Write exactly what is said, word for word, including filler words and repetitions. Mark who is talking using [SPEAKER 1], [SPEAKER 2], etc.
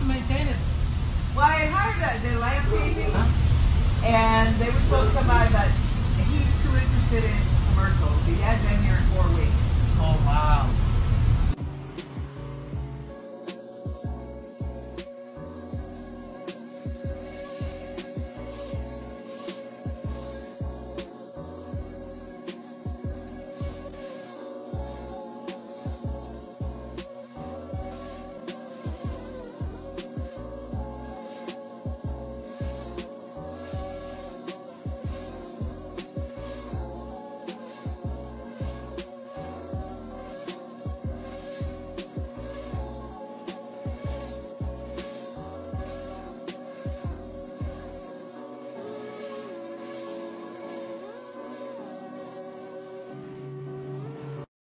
[SPEAKER 1] maintain it?
[SPEAKER 2] Well, I hired a, the landscaping,
[SPEAKER 1] Huh?
[SPEAKER 2] and they were supposed to come by, but he's too interested in commercials. He had been here in four weeks.
[SPEAKER 1] Oh, wow.